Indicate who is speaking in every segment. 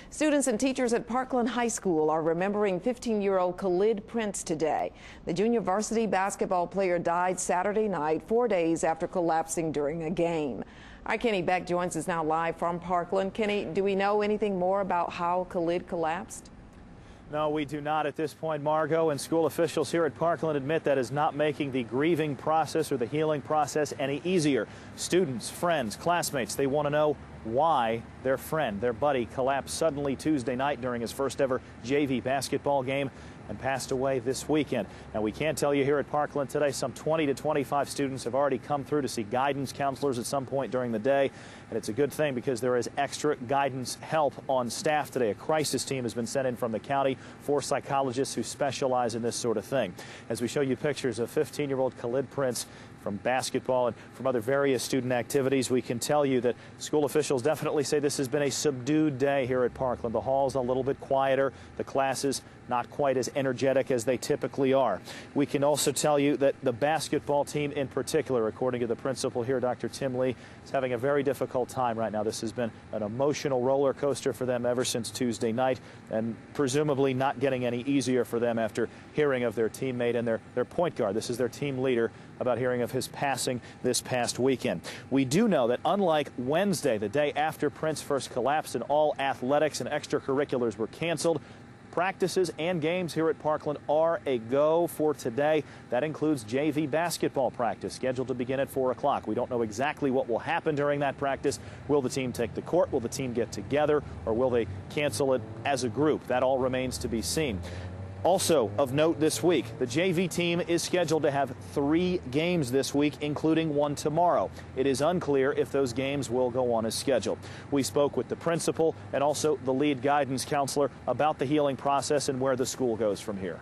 Speaker 1: Students and teachers at Parkland High School are remembering 15-year-old Khalid Prince today. The junior varsity basketball player died Saturday night, 4 days after collapsing during a game. Our Kenny Beck joins us now live from Parkland. Kenny, do we know anything more about how Khalid collapsed?
Speaker 2: No, we do not at this point, Margot, and school officials here at Parkland admit that is not making the grieving process or the healing process any easier. Students, friends, classmates, they want to know why their friend, their buddy, collapsed suddenly Tuesday night during his first ever JV basketball game and passed away this weekend. Now, we can tell you here at Parkland today, some 20 to 25 students have already come through to see guidance counselors at some point during the day. And it's a good thing because there is extra guidance help on staff today. A crisis team has been sent in from the county, 4 psychologists who specialize in this sort of thing. As we show you pictures of 15-year-old Khalid Prince from basketball and from other various student activities, we can tell you that school officials definitely say this has been a subdued day here at Parkland. The hall's a little bit quieter, the classes not quite as energetic as they typically are. We can also tell you that the basketball team in particular, according to the principal here, Dr. Tim Lee, is having a very difficult time right now. This has been an emotional roller coaster for them ever since Tuesday night, and presumably not getting any easier for them after hearing of their teammate and their point guard. This is their team leader, about hearing of his passing this past weekend. We do know that unlike Wednesday, the day after Prince first collapsed and all athletics and extracurriculars were canceled, practices and games here at Parkland are a go for today. That includes JV basketball practice scheduled to begin at 4 o'clock. We don't know exactly what will happen during that practice. Will the team take the court? Will the team get together? Or will they cancel it as a group? That all remains to be seen. Also of note this week, the JV team is scheduled to have 3 games this week, including one tomorrow. It is unclear if those games will go on as scheduled. We spoke with the principal and also the lead guidance counselor about the healing process and where the school goes from here.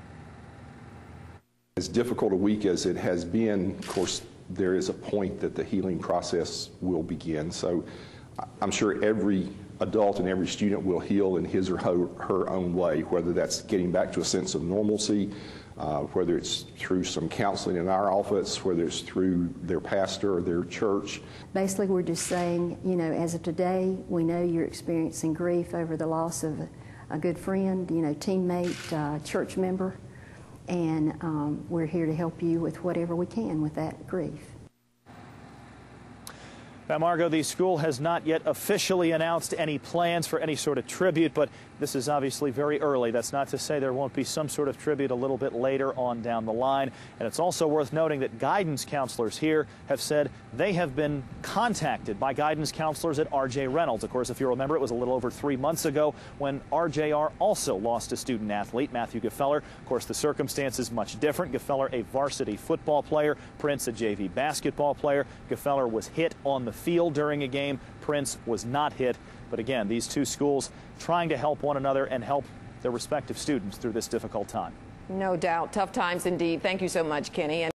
Speaker 3: As difficult a week as it has been, of course, there is a point that the healing process will begin. So I'm sure every adult and every student will heal in his or her own way, whether that's getting back to a sense of normalcy, whether it's through some counseling in our office, whether it's through their pastor or their church.
Speaker 4: Basically, we're just saying, you know, as of today, we know you're experiencing grief over the loss of a good friend, you know, teammate, church member, and we're here to help you with whatever we can with that grief.
Speaker 2: Now, Margot, the school has not yet officially announced any plans for any sort of tribute, but this is obviously very early. That's not to say there won't be some sort of tribute a little bit later on down the line. And it's also worth noting that guidance counselors here have said they have been contacted by guidance counselors at R.J. Reynolds. Of course, if you remember, it was a little over 3 months ago when RJR also lost a student athlete, Matthew Gefeller. Of course, the circumstances much different. Gefeller, a varsity football player. Prince, a JV basketball player. Gefeller was hit on the field during a game. Prince was not hit. But again, these two schools trying to help one another and help their respective students through this difficult time.
Speaker 1: No doubt. Tough times indeed. Thank you so much, Kenny.